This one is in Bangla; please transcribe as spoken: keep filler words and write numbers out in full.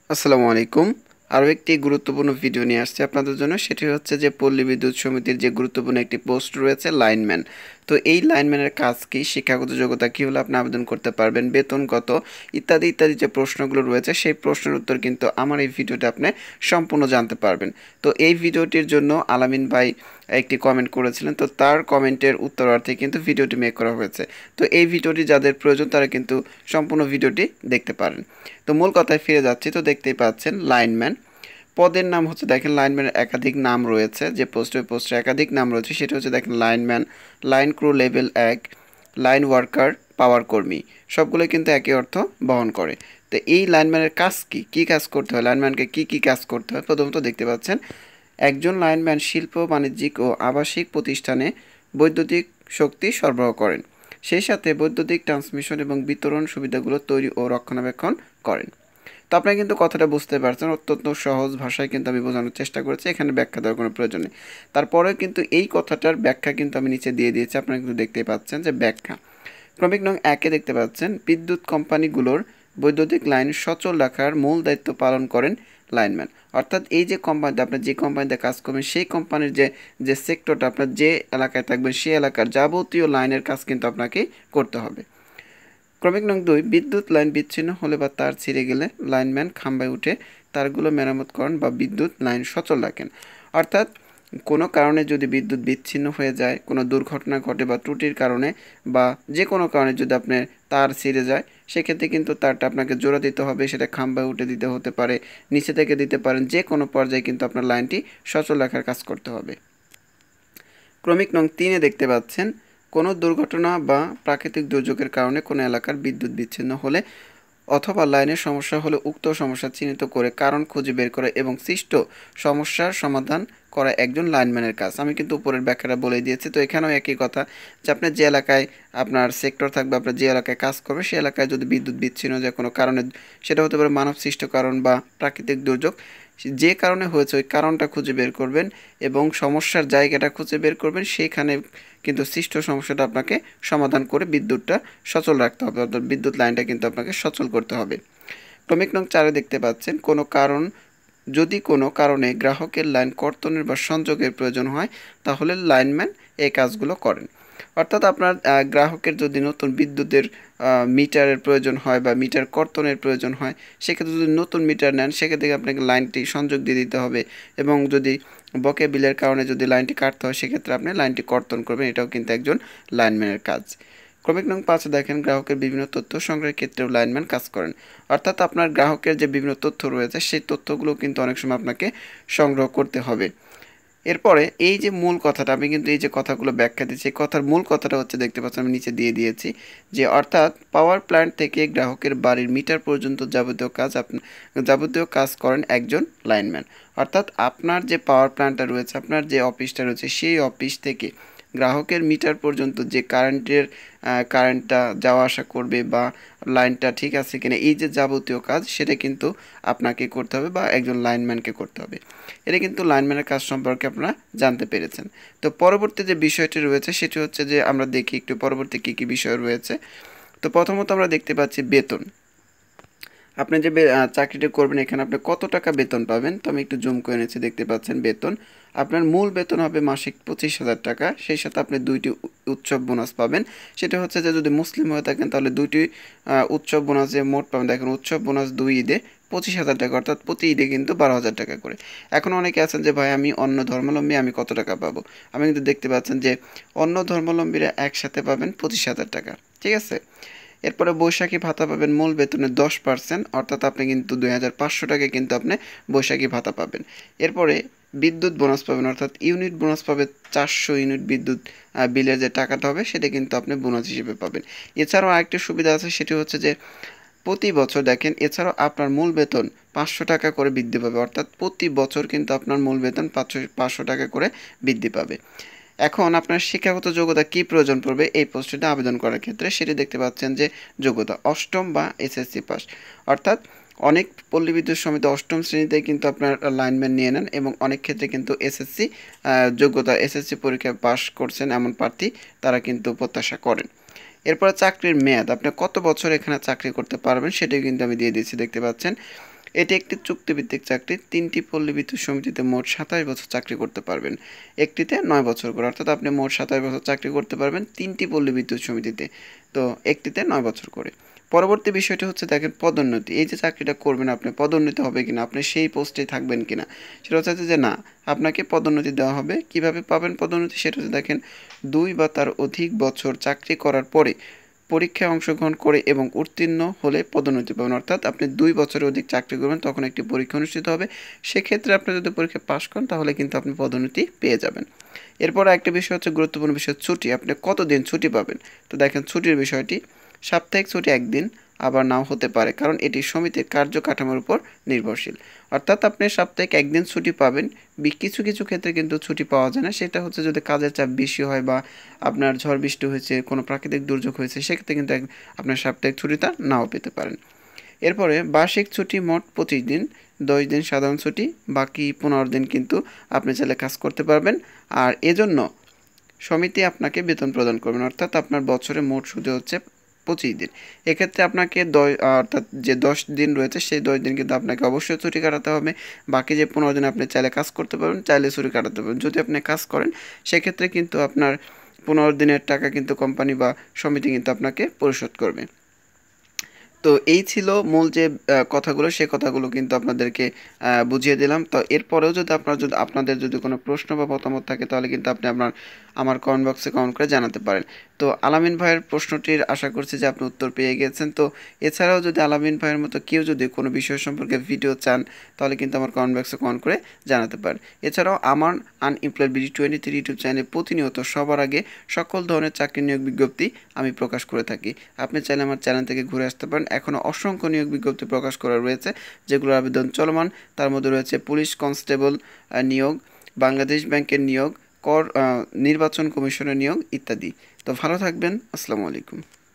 আসসালামু আলাইকুম। আরও একটি গুরুত্বপূর্ণ ভিডিও নিয়ে আসছি আপনাদের জন্য। সেটি হচ্ছে যে পল্লী বিদ্যুৎ সমিতির যে গুরুত্বপূর্ণ একটি পোস্ট রয়েছে লাইনম্যান। তো এই লাইনম্যানের কাজ কি, শিক্ষাগত যোগ্যতা কী হলে আপনি আবেদন করতে পারবেন, বেতন কত, ইত্যাদি ইত্যাদি যে প্রশ্নগুলো রয়েছে সেই প্রশ্নের উত্তর কিন্তু আমার এই ভিডিওতে আপনি সম্পূর্ণ জানতে পারবেন। তো এই ভিডিওটির জন্য আলামিন ভাই একটি কমেন্ট করেছিলেন, তো তার কমেন্টের উত্তরার্থে কিন্তু ভিডিওটি মেক করা হয়েছে। তো এই ভিডিওটি যাদের প্রয়োজন তারা কিন্তু সম্পূর্ণ ভিডিওটি দেখতে পারেন। তো মূল কথায় ফিরে যাচ্ছি। তো দেখতেই পাচ্ছেন লাইনম্যান পদের নাম হচ্ছে, দেখেন লাইনম্যানের একাধিক নাম রয়েছে, যে পোস্টে পোস্টে একাধিক নাম রয়েছে সেটা হচ্ছে দেখেন লাইনম্যান, লাইন ক্রু লেভেল এক, লাইন ওয়ার্কার, পাওয়ার কর্মী, সবগুলো কিন্তু একই অর্থ বহন করে। তো এই লাইনম্যানের কাজ কি, কী কাজ করতে হয়, লাইনম্যানকে কি কি কাজ করতে হয়, প্রথমত দেখতে পাচ্ছেন একজন লাইনম্যান শিল্প, বাণিজ্যিক ও আবাসিক প্রতিষ্ঠানে বৈদ্যুতিক শক্তি সরবরাহ করেন, সেই সাথে বৈদ্যুতিক ট্রান্সমিশন এবং বিতরণ সুবিধাগুলো তৈরি ও রক্ষণাবেক্ষণ করেন। তো আপনারা কিন্তু কথাটা বুঝতে পারছেন, অত্যন্ত সহজ ভাষায় কিন্তু আমি বোঝানোর চেষ্টা করেছি, এখানে ব্যাখ্যা দেওয়ার কোনো প্রয়োজন নেই। তারপরেও কিন্তু এই কথাটার ব্যাখ্যা কিন্তু আমি নিচে দিয়ে দিয়েছি, আপনারা কিন্তু দেখতেই পাচ্ছেন যে ব্যাখ্যা। ক্রমিক নং একে দেখতে পাচ্ছেন বিদ্যুৎ কোম্পানিগুলোর বৈদ্যুতিক লাইন সচল রাখার মূল দায়িত্ব পালন করেন লাইনম্যান। অর্থাৎ এই যে কোম্পানিতে আপনার যে কোম্পানিতে কাজ করবেন সেই কোম্পানির যে যে সেক্টরটা আপনার যে এলাকায় থাকবেন সেই এলাকার যাবতীয় লাইনের কাজ কিন্তু আপনাকে করতে হবে। ক্রমিক নং দুই বিদ্যুৎ লাইন বিচ্ছিন্ন হলে বা তার ছিঁড়ে গেলে লাইনম্যান খাম্বায় উঠে তারগুলো মেরামত করেন বা বিদ্যুৎ লাইন সচল রাখেন। অর্থাৎ কোনো কারণে যদি বিদ্যুৎ বিচ্ছিন্ন হয়ে যায়, কোনো দুর্ঘটনা ঘটে বা ত্রুটির কারণে বা যে কোনো কারণে যদি আপনার তার ছিঁড়ে যায়, সেক্ষেত্রে কিন্তু তারটা আপনাকে জোড়া দিতে হবে, সেটা খাম্বায় উঠে দিতে হতে পারে, নিচে থেকে দিতে পারেন, যে কোনো পর্যায়ে কিন্তু আপনার লাইনটি সচল রাখার কাজ করতে হবে। ক্রমিক নং তিনে দেখতে পাচ্ছেন কোনো দুর্ঘটনা বা প্রাকৃতিক দুর্যোগের কারণে কোনো এলাকার বিদ্যুৎ বিচ্ছিন্ন হলে অথবা লাইনের সমস্যা হলে উক্ত সমস্যা চিহ্নিত করে কারণ খুঁজে বের করে এবং সৃষ্ট সমস্যার সমাধান করা একজন লাইনম্যানের কাজ। আমি কিন্তু উপরের ব্যাখ্যাটা বলে দিয়েছি। তো এখানেও একই কথা, যে আপনার যে এলাকায় আপনার সেক্টর থাকবে, আপনার যে এলাকায় কাজ করবে সেই এলাকায় যদি বিদ্যুৎ বিচ্ছিন্ন যে কোনো কারণে, সেটা হতে পারে মানব সৃষ্ট কারণ বা প্রাকৃতিক দুর্যোগ, যে কারণে হয়েছে ওই কারণটা খুঁজে বের করবেন এবং সমস্যার জায়গাটা খুঁজে বের করবেন, সেইখানে কিন্তু সৃষ্ট সমস্যাটা আপনাকে সমাধান করে বিদ্যুৎটা সচল রাখতে হবে, অর্থাৎ বিদ্যুৎ লাইনটা কিন্তু আপনাকে সচল করতে হবে। ক্রমিক নং চারে দেখতে পাচ্ছেন কোনো কারণ যদি কোনো কারণে গ্রাহকের লাইন কর্তনের বা সংযোগের প্রয়োজন হয় তাহলে লাইনম্যান এই কাজগুলো করেন। অর্থাৎ আপনার গ্রাহকের যদি নতুন বিদ্যুতের মিটারের প্রয়োজন হয় বা মিটার কর্তনের প্রয়োজন হয়, সেক্ষেত্রে যদি নতুন মিটার নেন সেক্ষেত্রে আপনাকে লাইনটি সংযোগ দিয়ে দিতে হবে, এবং যদি বকেয়া বিলের কারণে যদি লাইনটি কাটতে হয় সেক্ষেত্রে আপনি লাইনটি কর্তন করবেন, এটাও কিন্তু একজন লাইনম্যানের কাজ। ক্রমিক নং পাঁচে দেখেন গ্রাহকের বিভিন্ন তথ্য সংগ্রহের ক্ষেত্রেও লাইনম্যান কাজ করেন। অর্থাৎ আপনার গ্রাহকের যে বিভিন্ন তথ্য রয়েছে সেই তথ্যগুলো কিন্তু অনেক সময় আপনাকে সংগ্রহ করতে হবে। এরপরে এই যে মূল কথাটা, আমি কিন্তু এই যে কথাগুলো ব্যাখ্যা দিচ্ছি, এই কথার মূল কথাটা হচ্ছে দেখতে পাচ্ছেন আমি নিচে দিয়ে দিয়েছি, যে অর্থাৎ পাওয়ার প্ল্যান্ট থেকে গ্রাহকের বাড়ির মিটার পর্যন্ত যাবতীয় কাজ আপনি যাবতীয় কাজ করেন একজন লাইনম্যান। অর্থাৎ আপনার যে পাওয়ার প্ল্যান্টটা রয়েছে, আপনার যে অফিসটা রয়েছে, সেই অফিস থেকে গ্রাহকের মিটার পর্যন্ত যে কারেন্টের কারেন্টটা যাওয়া আসা করবে বা লাইনটা ঠিক আছে কিনা, এই যে যাবতীয় কাজ সেটা কিন্তু আপনাকে করতে হবে বা একজন লাইনম্যানকে করতে হবে। এটা কিন্তু লাইনম্যানের কাজ সম্পর্কে আপনারা জানতে পেরেছেন। তো পরবর্তী যে বিষয়টি রয়েছে সেটি হচ্ছে যে আমরা দেখি একটু পরবর্তী কী কী বিষয় রয়েছে। তো প্রথমত আমরা দেখতে পাচ্ছি বেতন। আপনি যে চাকরিটা করবেন এখানে আপনি কত টাকা বেতন পাবেন, তো আমি একটু জুম করে নিচ্ছি, দেখতে পাচ্ছেন বেতন আপনার মূল বেতন হবে মাসিক পঁচিশ হাজার টাকা, সেই সাথে আপনি দুইটি উৎসব বোনাস পাবেন। সেটা হচ্ছে যে যদি মুসলিম হয়ে থাকেন তাহলে দুইটি উৎসব বোনাস যে মোট পাবেন, দেখেন উৎসব বোনাস দুই ঈদে পঁচিশ হাজার টাকা, অর্থাৎ প্রতি ঈদে কিন্তু বারো হাজার টাকা করে। এখন অনেকে আছেন যে ভাই আমি অন্য ধর্মাবলম্বী, আমি কত টাকা পাবো, আমি কিন্তু দেখতে পাচ্ছেন যে অন্য ধর্মাবলম্বীরা একসাথে পাবেন পঁচিশ হাজার টাকা, ঠিক আছে। এরপরে বৈশাখী ভাতা পাবেন মূল বেতনের দশ পার্সেন্ট, অর্থাৎ আপনি কিন্তু দুই হাজার পাঁচশো টাকা কিন্তু আপনি বৈশাখী ভাতা পাবেন। এরপরে বিদ্যুৎ বোনাস পাবেন, অর্থাৎ ইউনিট বোনাস পাবে, চারশো ইউনিট বিদ্যুৎ বিলের যে টাকাটা হবে সেটা কিন্তু আপনি বোনাস হিসেবে পাবেন। এছাড়াও আরেকটি সুবিধা আছে, সেটি হচ্ছে যে প্রতি বছর দেখেন এছাড়াও আপনার মূল বেতন পাঁচশো টাকা করে বৃদ্ধি পাবে, অর্থাৎ প্রতি বছর কিন্তু আপনার মূল বেতন পাঁচশো পাঁচশো টাকা করে বৃদ্ধি পাবে। এখন আপনার শিক্ষাগত যোগ্যতা কি প্রয়োজন পড়বে এই পোস্টটিতে আবেদন করার ক্ষেত্রে, সেটি দেখতে পাচ্ছেন যে যোগ্যতা অষ্টম বা এসএসসি পাস, অর্থাৎ অনেক পল্লী বিদ্যুৎ সমিতি অষ্টম শ্রেণীতে কিন্তু আপনার লাইনম্যান নিয়ে নেন এবং অনেক ক্ষেত্রে কিন্তু এসএসসি যোগ্যতা এসএসসি পরীক্ষায় পাস করছেন এমন প্রার্থী তারা কিন্তু প্রত্যাশা করেন। এরপরে চাকরির মেয়াদ, আপনি কত বছর এখানে চাকরি করতে পারবেন সেটাও কিন্তু আমি দিয়ে দিয়েছি, দেখতে পাচ্ছেন এটি একটি চুক্তিভিত্তিক চাকরি। তিনটি পল্লী বিদ্যুৎ সমিতিতে মোট সাতাশ বছর চাকরি করতে পারবেন। একটিতে নয় বছর করে, অর্থাৎ আপনি মোট সাতাশ বছর চাকরি করতে পারবেন তিনটি পল্লী বিদ্যুৎ সমিতিতে, তো একটিতে নয় বছর করে। পরবর্তী বিষয়টি হচ্ছে দেখেন পদোন্নতি। এই যে চাকরিটা করবেন আপনি, পদোন্নতি হবে কিনা, আপনি সেই পোস্টে থাকবেন কিনা, সেটা হচ্ছে যে না, আপনাকে পদোন্নতি দেওয়া হবে। কিভাবে পাবেন পদোন্নতি, সেটা হচ্ছে দেখেন দুই বা তার অধিক বছর চাকরি করার পরে পরীক্ষায় অংশগ্রহণ করে এবং উত্তীর্ণ হলে পদোন্নতি পাবেন। অর্থাৎ আপনি দুই বছরের অধিক চাকরি করবেন, তখন একটি পরীক্ষা অনুষ্ঠিত হবে। সেক্ষেত্রে আপনি যদি পরীক্ষা পাশ করেন তাহলে কিন্তু আপনি পদোন্নতি পেয়ে যাবেন। এরপর একটা বিষয় হচ্ছে গুরুত্বপূর্ণ বিষয়, ছুটি। আপনি কতদিন ছুটি পাবেন? তো দেখেন ছুটির বিষয়টি, সাপ্তাহিক ছুটি একদিন, আবার নাও হতে পারে, কারণ এটি সমিতির কার্যকাঠামোর উপর নির্ভরশীল। অর্থাৎ আপনি সাপ্তাহিক একদিন ছুটি পাবেন। কিছু কিছু ক্ষেত্রে কিন্তু ছুটি পাওয়া যায় না, সেটা হচ্ছে যদি কাজের চাপ বেশি হয় বা আপনার ঝড় বৃষ্টি হয়েছে, কোনো প্রাকৃতিক দুর্যোগ হয়েছে, সেক্ষেত্রে কিন্তু আপনার সাপ্তাহিক ছুটিটা নাও পেতে পারেন। এরপরে বার্ষিক ছুটি মোট পঁচিশ দিন, দশ দিন সাধারণ ছুটি, বাকি পনেরো দিন কিন্তু আপনি চাইলে কাজ করতে পারবেন। আর এজন্য সমিতি আপনাকে বেতন প্রদান করবেন, অর্থাৎ আপনার বছরে মোট ছুটি হচ্ছে পঁচিশ দিন। এক্ষেত্রে আপনাকে দশ অর্থাৎ যে দশ দিন রয়েছে সেই দশ দিন কিন্তু আপনাকে অবশ্যই ছুটি কাটাতে হবে। বাকি যে পনেরো দিন আপনি চাইলে কাজ করতে পারবেন, চাইলে ছুটি কাটাতে পারবেন। যদি আপনি কাজ করেন সেক্ষেত্রে কিন্তু আপনার পনেরো দিনের টাকা কিন্তু কোম্পানি বা সমিতি কিন্তু আপনাকে পরিশোধ করবে। তো এই ছিল মূল যে কথাগুলো, সে কথাগুলো কিন্তু আপনাদেরকে বুঝিয়ে দিলাম। তো এরপরেও যদি আপনার যদি আপনাদের যদি কোনো প্রশ্ন বা মতামত থাকে তাহলে কিন্তু আপনি আপনার আমার কমেন্ট বক্সে কমেন্ট করে জানাতে পারেন। তো আলামিন ভাইয়ের প্রশ্নটির আশা করছি যে আপনি উত্তর পেয়ে গেছেন। তো এছাড়াও যদি আলামিন ভাইয়ের মতো কেউ যদি কোনো বিষয় সম্পর্কে ভিডিও চান তাহলে কিন্তু আমার কমেন্ট বক্সে কমেন্ট করে জানাতে পারেন। এছাড়াও আমার unemployed BD twenty three YouTube চ্যানেলে প্রতিনিয়ত সবার আগে সকল ধরনের চাকরি নিয়োগ বিজ্ঞপ্তি আমি প্রকাশ করে থাকি। আপনি চাইলে আমার চ্যানেল থেকে ঘুরে আসতে পারেন। এখনও অসংখ্য নিয়োগ বিজ্ঞপ্তি প্রকাশ করা রয়েছে যেগুলোর আবেদন চলমান। তার মধ্যে রয়েছে পুলিশ কনস্টেবল নিয়োগ, বাংলাদেশ ব্যাংকের নিয়োগ, কর নির্বাচন কমিশনের নিয়োগ ইত্যাদি। তো ভালো থাকবেন। আসসালামু আলাইকুম।